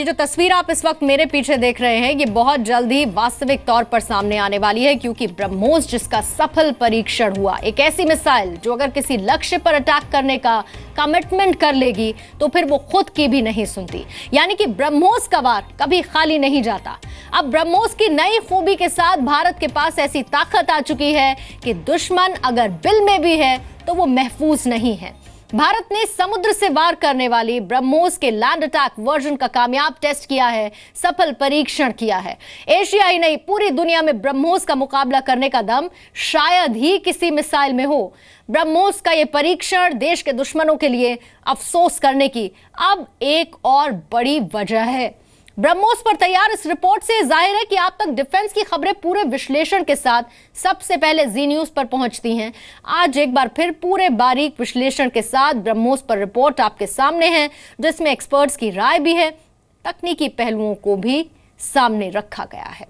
जो तस्वीर आप इस वक्त मेरे पीछे देख रहे हैं, ये बहुत जल्द ही वास्तविक तौर पर सामने आने वाली है, क्योंकि ब्रह्मोस जिसका सफल परीक्षण हुआ, एक ऐसी मिसाइल जो अगर किसी लक्ष्य पर अटैक करने का कमिटमेंट कर लेगी तो फिर वो खुद की भी नहीं सुनती। यानी कि ब्रह्मोस का वार कभी खाली नहीं जाता। अब ब्रह्मोस की नई खूबी के साथ भारत के पास ऐसी ताकत आ चुकी है कि दुश्मन अगर बिल में भी है तो वो महफूज नहीं है। भारत ने समुद्र से वार करने वाली ब्रह्मोस के लैंड अटैक वर्जन का कामयाब टेस्ट किया है, सफल परीक्षण किया है। एशिया ही नहीं, पूरी दुनिया में ब्रह्मोस का मुकाबला करने का दम शायद ही किसी मिसाइल में हो। ब्रह्मोस का यह परीक्षण देश के दुश्मनों के लिए अफसोस करने की अब एक और बड़ी वजह है। ब्रह्मोस पर तैयार इस रिपोर्ट से जाहिर है कि आप तक डिफेंस की खबरें पूरे विश्लेषण के साथ सबसे पहले जी न्यूज पर पहुंचती हैं। आज एक बार फिर पूरे बारीक विश्लेषण के साथ ब्रह्मोस पर रिपोर्ट आपके सामने है, जिसमें एक्सपर्ट्स की राय भी है, तकनीकी पहलुओं को भी सामने रखा गया है।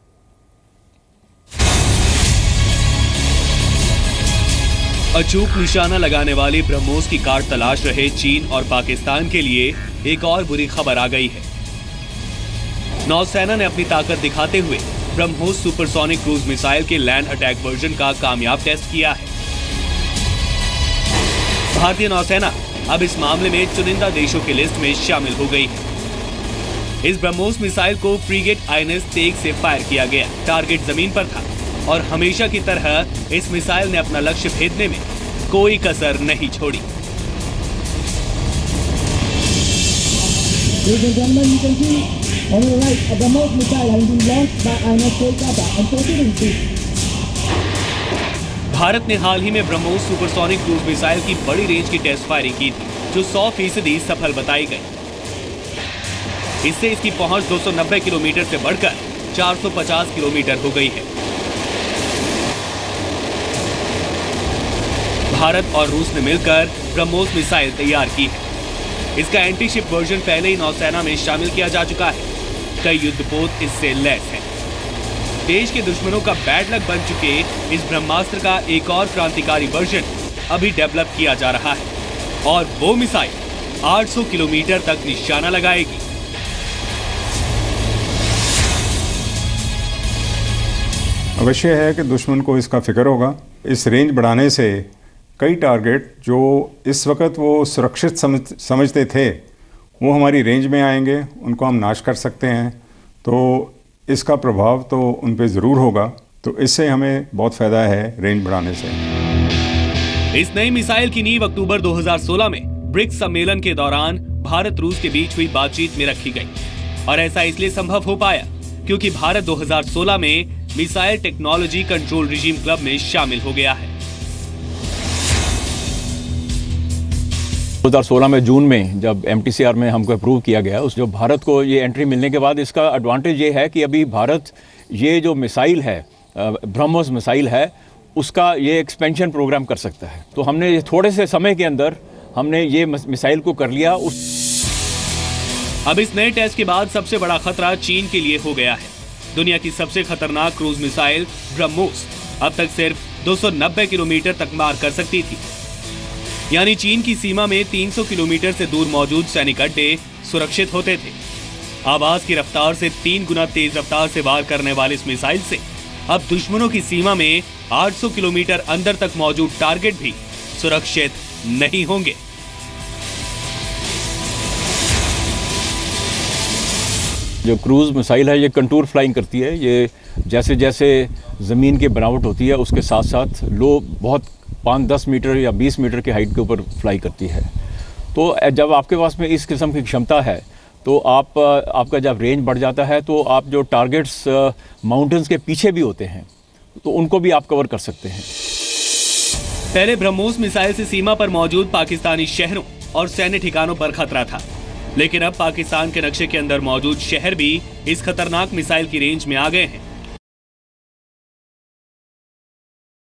अचूक निशाना लगाने वाली ब्रह्मोस की कार तलाश रहे चीन और पाकिस्तान के लिए एक और बुरी खबर आ गई है। नौसेना ने अपनी ताकत दिखाते हुए ब्रह्मोस सुपरसोनिक क्रूज मिसाइल के लैंड अटैक वर्जन का कामयाब टेस्ट किया है। भारतीय नौसेना अब इस मामले में चुनिंदा देशों की लिस्ट में शामिल हो गई है। इस ब्रह्मोस मिसाइल को फ्रीगेट INS-3 से फायर किया गया। टारगेट जमीन पर था और हमेशा की तरह इस मिसाइल ने अपना लक्ष्य भेदने में कोई कसर नहीं छोड़ी। On your right, a BrahMos missile has been launched by INS Kolkata and proceeding to. Bharat ने हाल ही में ब्रह्मोस सुपरसोनिक क्रूज मिसाइल की बड़ी रेंज की टेस्ट फायरिंग की थी, जो 100% सफल बताई गई। इससे इसकी पहुंच 290 किलोमीटर से बढ़कर 450 किलोमीटर हो गई है। भारत और रूस ने मिलकर ब्रह्मोस मिसाइल तैयार की है। इसका एंटी शिप वर्जन पहले ही नौसेना में शामिल किया जा चुका है। कई युद्धपोत इससे लैस हैं। देश के दुश्मनों का बैड लक बन चुके इस ब्रह्मास्त्र का एक और क्रांतिकारी वर्जन अभी डेवलप किया जा रहा है और वो मिसाइल 800 किलोमीटर तक निशाना लगाएगी। अवश्य है कि दुश्मन को इसका फिक्र होगा। इस रेंज बढ़ाने से कई टारगेट जो इस वक्त वो सुरक्षित समझते थे वो हमारी रेंज में आएंगे, उनको हम नाश कर सकते हैं। तो इसका प्रभाव तो उन पे ज़रूर होगा। तो इससे हमें बहुत फ़ायदा है रेंज बढ़ाने से। इस नई मिसाइल की नींव अक्टूबर 2016 में ब्रिक्स सम्मेलन के दौरान भारत रूस के बीच हुई बातचीत में रखी गई और ऐसा इसलिए संभव हो पाया क्योंकि भारत 2016 में missile technology control regime club में शामिल हो गया है। 2016 में जून में जब MTCR में हमको अप्रूव किया गया, उस जो भारत को ये एंट्री मिलने के बाद इसका एडवांटेज ये है कि अभी भारत ये जो मिसाइल है, ब्रह्मोस मिसाइल है, उसका ये एक्सपेंशन प्रोग्राम कर सकता है। तो हमने थोड़े से समय के अंदर हमने ये मिसाइल को कर लिया। अब इस नए टेस्ट के बाद सबसे बड़ा खतरा चीन के लिए हो गया है। दुनिया की सबसे खतरनाक क्रूज मिसाइल ब्रह्मोस अब तक सिर्फ 290 किलोमीटर तक मार कर सकती थी। यानी चीन की सीमा में 300 किलोमीटर से दूर मौजूद सैनिक अड्डे सुरक्षित होते थे। आवाज की रफ्तार से 3 गुना तेज रफ्तार से वार करने वाली इस मिसाइल से अब दुश्मनों की सीमा में 800 किलोमीटर अंदर तक मौजूद टारगेट भी सुरक्षित नहीं होंगे। जो क्रूज मिसाइल है ये कंटूर फ्लाइंग करती है। ये जैसे जैसे ज़मीन की बनावट होती है उसके साथ साथ लो बहुत 5-10 मीटर या 20 मीटर की हाइट के ऊपर फ्लाई करती है। तो जब आपके पास में इस किस्म की क्षमता है तो आपका जब रेंज बढ़ जाता है तो आप जो टारगेट्स माउंटेन्स के पीछे भी होते हैं तो उनको भी आप कवर कर सकते हैं। पहले ब्रह्मोस मिसाइल से सीमा पर मौजूद पाकिस्तानी शहरों और सैन्य ठिकानों पर खतरा था, लेकिन अब पाकिस्तान के नक्शे के अंदर मौजूद शहर भी इस खतरनाक मिसाइल की रेंज में आ गए हैं।